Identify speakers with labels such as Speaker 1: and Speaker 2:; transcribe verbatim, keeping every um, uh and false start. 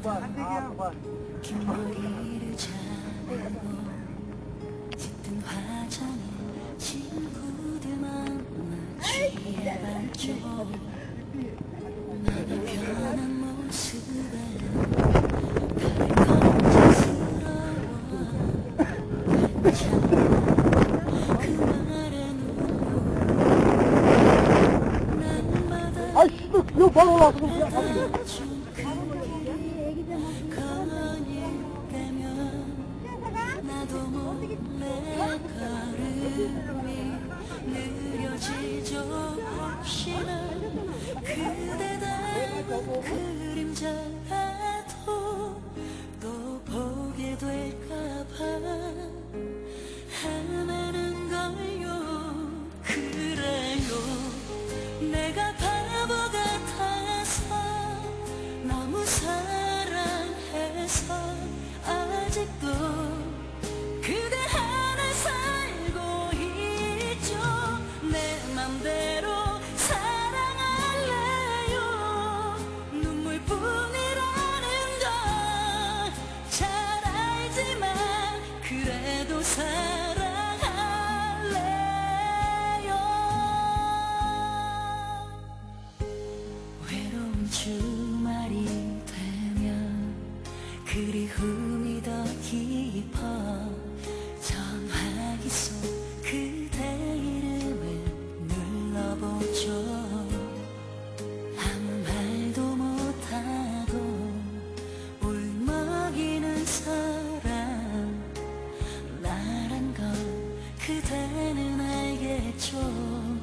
Speaker 1: 긴 머리를 자르고 짙은 화장에 친구들 만나 취해봤죠. 나는 변한 모습에 다들 걱정스러워. 그 말에 눈물 난 받아
Speaker 2: 아이씨, 이거 바로 올라와서 그냥 가면 돼.
Speaker 1: 나도 몰래 걸음이 느려지죠. 혹시나 그대 닮은 그림자라도 또 보게 될까봐 헤매는 걸요. 그래요, 내가 바보 같아서 너무 사랑해서 아직도 그대 하나 살고 있죠. 내 맘대로 사랑할래요. 눈물뿐이라는 걸 잘 알지만 그래도 사랑할래요. 외로운 주말이 되면 그리움이 더 깊어 전화기 속 그대 이름을 눌러보죠. 아무 말도 못하고 울먹이는 사람 나란 걸 그대는 알겠죠.